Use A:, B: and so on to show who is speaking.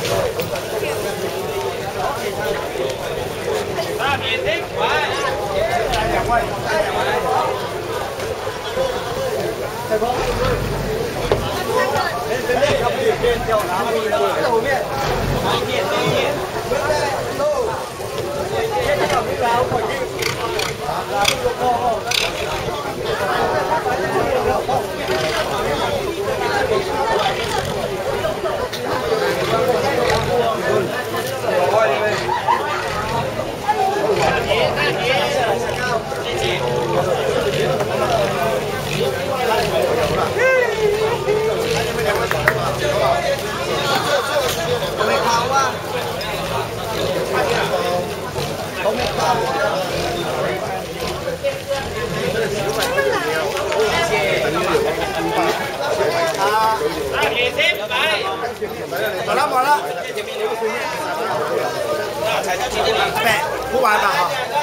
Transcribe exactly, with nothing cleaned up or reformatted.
A: 大免停，来，
B: 两万，两万。再攻。人人类要不也变掉，然后在后面，后面后面。走。现在没来，我去。来，哦哦。 好了，好了。对，不玩吧哈。